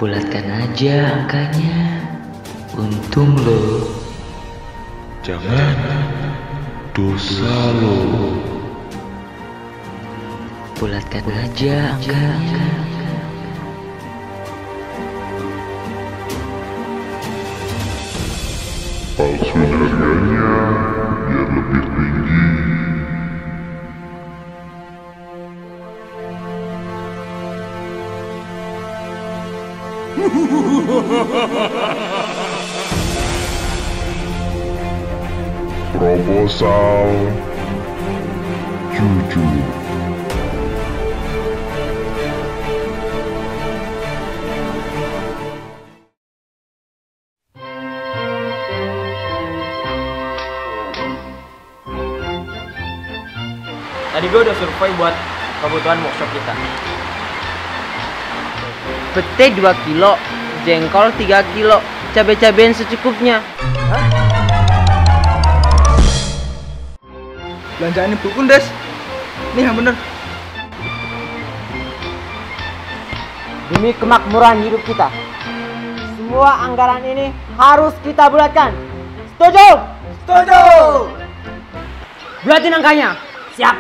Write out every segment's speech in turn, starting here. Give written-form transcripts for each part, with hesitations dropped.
Bulatkan aja angkanya. Untung lo. Jangan, dosa lo. Bulatkan aja angkanya. Palsuin harganya biar lebih tinggi. Proposal jujur. Tadi gue udah survei buat kebutuhan workshop kita. Pete 2 kilo, jengkol 3 kilo, cabai-cabain secukupnya. Belanjaan ibu pun, Des. Nih yang bener. Demi kemakmuran hidup kita, semua anggaran ini harus kita bulatkan. Setuju? Setuju! Bulatin angkanya. Siap.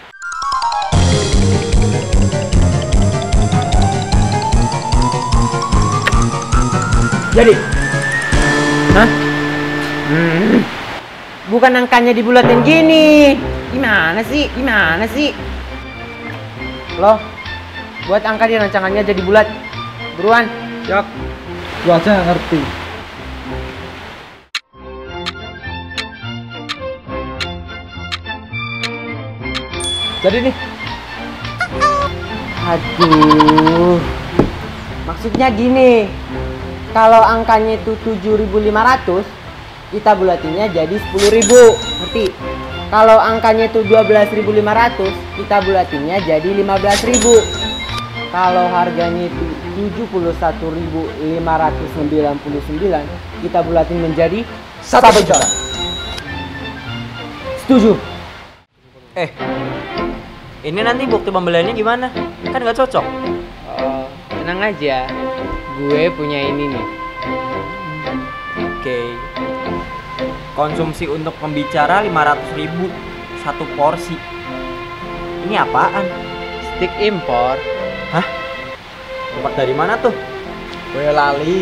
Jadi? Hah? Bukan angkanya dibulatin gini. Gimana sih? Gimana sih? Loh, buat angka di rancangannya jadi bulat. Buruan. Siap. Gua aja nggak ngerti. Jadi nih. Aduh. Maksudnya gini. Kalau angkanya itu 7.500, kita bulatinnya jadi 10.000. Ngerti? Kalau angkanya itu 12.500, kita bulatinnya jadi 15.000. Kalau harganya itu 71.599, kita bulatin menjadi 1 juta. Setuju? Ini nanti bukti pembeliannya gimana? Kan nggak cocok. Oh, tenang aja. Gue punya ini nih. Oke. Konsumsi untuk pembicara 500.000 satu porsi. Ini apaan? Stik impor. Hah? Dapat dari mana tuh? Gue lali.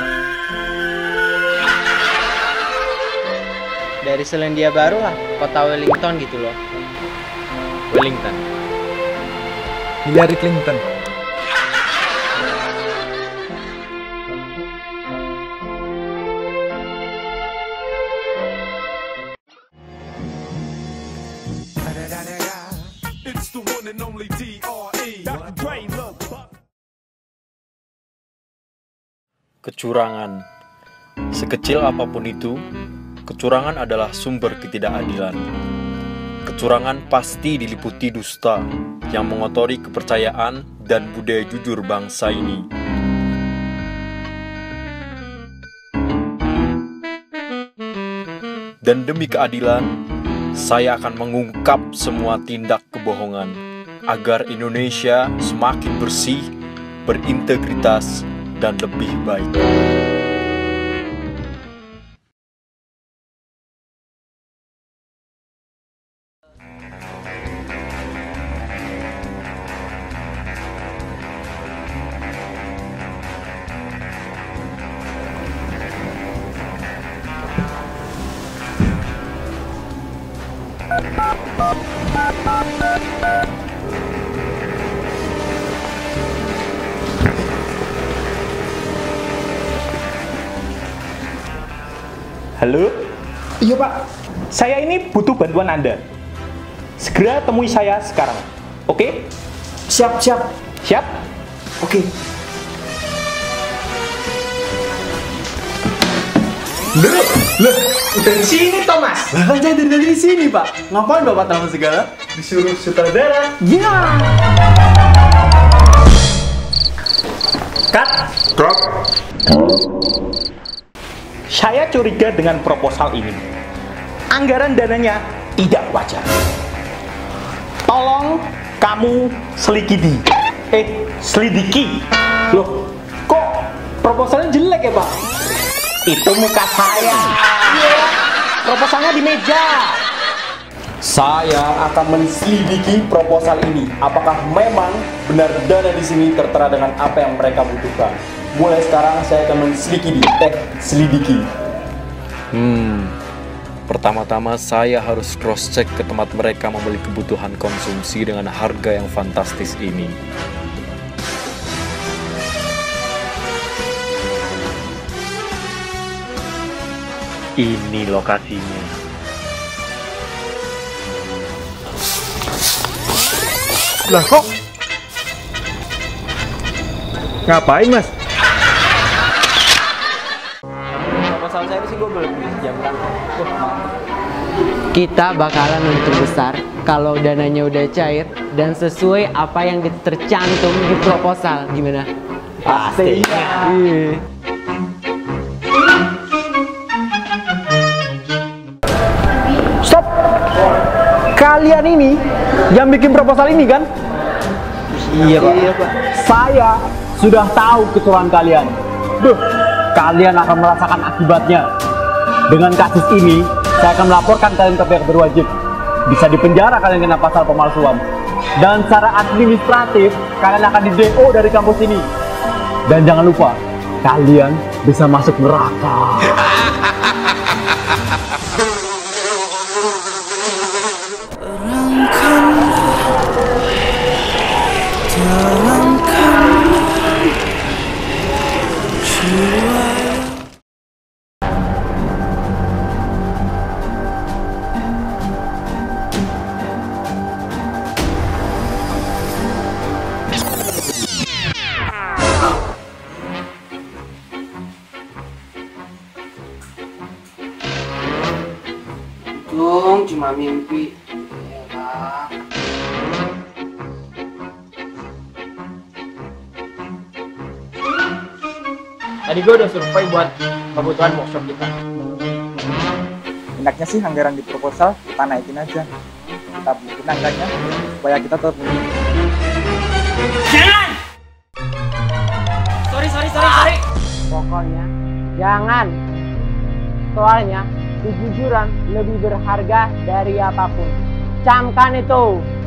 Dari Selandia Baru lah, kota Wellington gitu loh. Wellington. Hillary Clinton. Kecurangan. Sekecil apapun itu, kecurangan adalah sumber ketidakadilan. Kecurangan pasti diliputi dusta yang mengotori kepercayaan dan budaya jujur bangsa ini. Dan demi keadilan, saya akan mengungkap semua tindak kebohongan agar Indonesia semakin bersih, berintegritas, dan lebih baik. Halo? Iya Pak, saya ini butuh bantuan Anda. Segera temui saya sekarang, oke? Siap. Siap? Oke. Loh, udah di sini Thomas. Lah kan saya dari sini Pak. Ngapain Bapak telepon segala? Disuruh sutradara. Ya. Cut. Saya curiga dengan proposal ini. Anggaran dananya tidak wajar. Tolong kamu selidiki. Loh, kok proposalnya jelek ya, Pak? Itu muka saya. Proposalnya di meja. Saya akan menselidiki proposal ini. Apakah memang benar dana di sini tertera dengan apa yang mereka butuhkan? Mulai sekarang saya akan selidiki. Pertama-tama saya harus cross check ke tempat mereka membeli kebutuhan konsumsi dengan harga yang fantastis ini. Ini lokasinya. Lah kok? Ngapain, Mas? Proposal saya sih gue belum jam berapa. Kita bakalan untung besar kalau dananya udah cair dan sesuai apa yang tercantum di proposal. Gimana? Pasti. Iya. Stop! Kalian ini yang bikin proposal ini kan? Iya, Pak. Saya sudah tahu kesalahan kalian. Kalian akan merasakan akibatnya. Dengan kasus ini, saya akan melaporkan kalian ke pihak berwajib. Bisa dipenjara kalian kena pasal pemalsuan. Dan secara administratif, kalian akan di-DO dari kampus ini. Dan jangan lupa, kalian bisa masuk neraka. Untung cuma mimpi. Tadi gue udah survei buat kebutuhan workshop kita. Enaknya sih anggaran di proposal kita naikin aja. Kita bikin angkanya supaya kita tetap Sorry. Pokoknya jangan. Soalnya kejujuran lebih berharga dari apapun. Camkan itu.